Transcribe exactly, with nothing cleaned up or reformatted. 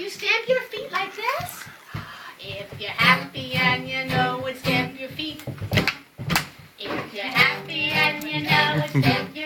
you stamp your feet like this? If you're happy and you know it, stamp your feet. If you're happy and you know it, stamp